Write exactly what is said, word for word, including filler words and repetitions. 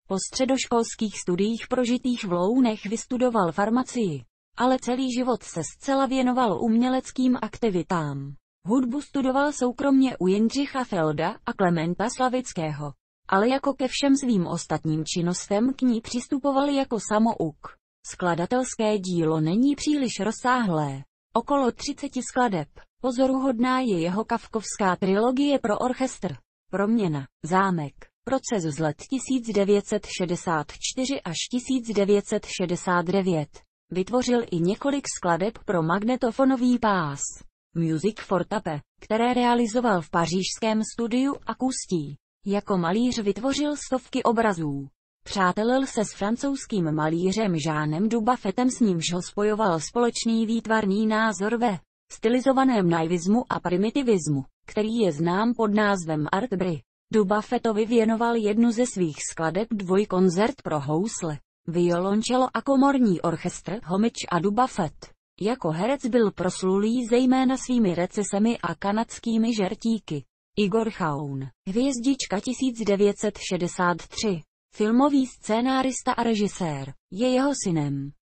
Po středoškolských studiích prožitých v Lounech vystudoval farmacii, ale celý život se zcela věnoval uměleckým aktivitám. Hudbu studoval soukromně u Jindřicha Felda a Klementa Slavického, ale jako ke všem svým ostatním činnostem k ní přistupoval jako samouk. Skladatelské dílo není příliš rozsáhlé, okolo třiceti skladeb. Pozoruhodná je jeho kafkovská trilogie pro orchestr. Proměna, Zámek, Proces z let tisíc devět set šedesát čtyři až tisíc devět set šedesát devět. Vytvořil i několik skladeb pro magnetofonový pás. Music for Tape, které realizoval v pařížském studiu Acoustii. Jako malíř vytvořil stovky obrazů. Přátelil se s francouzským malířem Jeanem Dubuffetem, s nímž ho spojoval společný výtvarný názor ve stylizovaném naivismu a primitivismu, který je znám pod názvem Art Brut. Dubuffetovi věnoval jednu ze svých skladeb dvojkoncert pro housle, violoncello a komorní orchestr Homage a Dubuffet. Jako herec byl proslulý zejména svými recesemi a kanadskými žertíky. Igor Chaun, Hvězdička tisíc devět set šedesát tři, filmový scénárista a režisér, je jeho synem.